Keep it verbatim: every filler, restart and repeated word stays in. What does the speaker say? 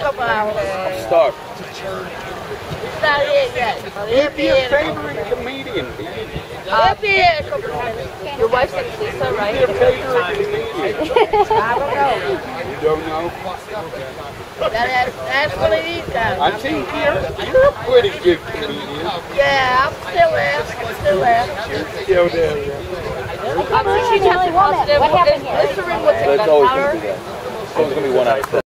couple hours. I'm stuck. It's not here yet. But he'll be Your in. favorite comedian. He'll be in a couple minutes. Your wife's name is Lisa, right? Your favorite comedian. I don't know. You don't know? That, that's, that's one of these guys. I think you're, you're a pretty good comedian. Yeah, I'm still there. I'm still there. You're still there. I'm sure she tested positive. What happened here? Glycerin was a But it's always gunpowder. going to be that. It's always going to be one out of ten.